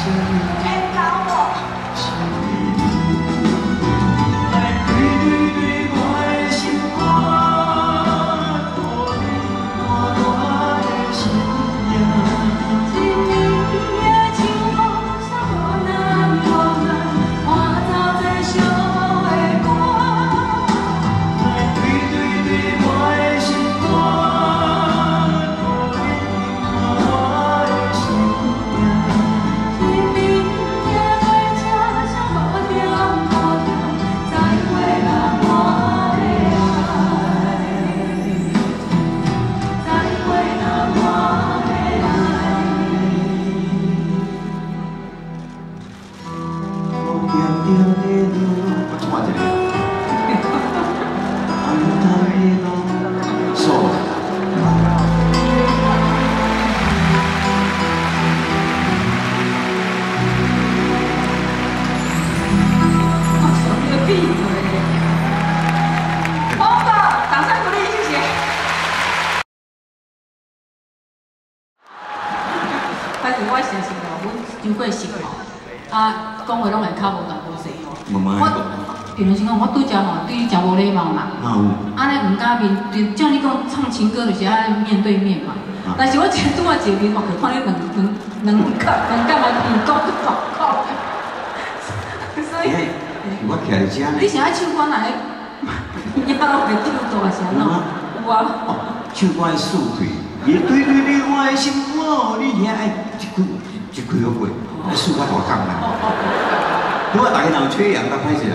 反正我相信哦，阮如果是吼，啊，讲话拢会较无大无细吼。比如讲，我拄则吼对你诚无礼貌嘛。安尼唔敢面，就照你讲唱情歌就是爱面对面嘛。但是我拄啊一个面吼，就看你两干嘛面讲就反讲。所以， 我徛在遮呢。 你是爱唱歌来，也拢会跳大声咯。有啊。 唱歌的速度。伊对我的心肝，你遐爱一句好过，爱输较大讲啦。你话大家人吹人，较歹势啦。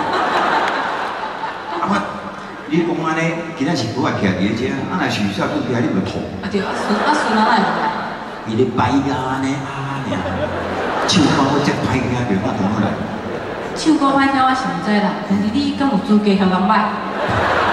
啊我，你讲安尼，今仔是我徛伫遮，啊若是小拄徛你咪痛。 啊对，顺哪来？ 伊咧摆呀呢啊呢，唱歌我真歹听着，我同我来。 唱歌歹听我是毋知啦，但是你敢有资格向人摆？